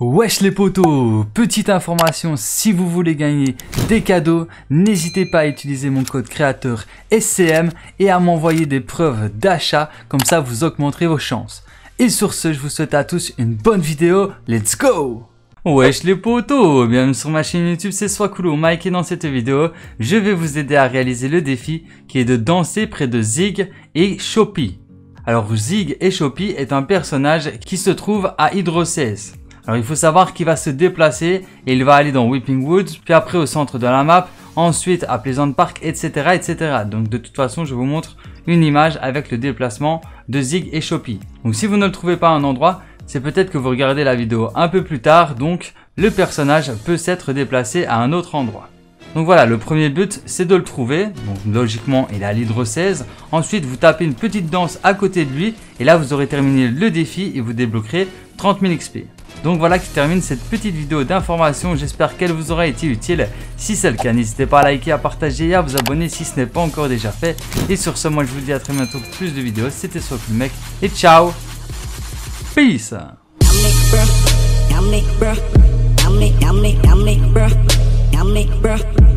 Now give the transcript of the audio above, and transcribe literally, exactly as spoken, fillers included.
Wesh les potos, petite information, si vous voulez gagner des cadeaux, n'hésitez pas à utiliser mon code créateur S C M et à m'envoyer des preuves d'achat, comme ça vous augmenterez vos chances. Et sur ce, je vous souhaite à tous une bonne vidéo, let's go! Wesh les potos, bienvenue sur ma chaîne YouTube, c'est Swakulo Mike et dans cette vidéo, je vais vous aider à réaliser le défi qui est de danser près de Zig et Choppy. Alors Zig et Choppy est un personnage qui se trouve à Hydro seize. Alors il faut savoir qu'il va se déplacer et il va aller dans Weeping Woods, puis après au centre de la map, ensuite à Pleasant Park, et cetera et cetera. Donc de toute façon, je vous montre une image avec le déplacement de Zig et Choppy. Donc si vous ne le trouvez pas à un endroit, c'est peut-être que vous regardez la vidéo un peu plus tard, donc le personnage peut s'être déplacé à un autre endroit. Donc voilà, le premier but c'est de le trouver, donc logiquement il est à l'Hydro seize. Ensuite vous tapez une petite danse à côté de lui et là vous aurez terminé le défi et vous débloquerez trente mille X P. Donc voilà qui termine cette petite vidéo d'information, j'espère qu'elle vous aura été utile. Si c'est le cas, n'hésitez pas à liker, à partager et à vous abonner si ce n'est pas encore déjà fait. Et sur ce, moi je vous dis à très bientôt pour plus de vidéos, c'était Swakulo Mec et ciao, peace. Yummy, bruh. Yummy, yummy, yummy, bruh. Yummy, bruh.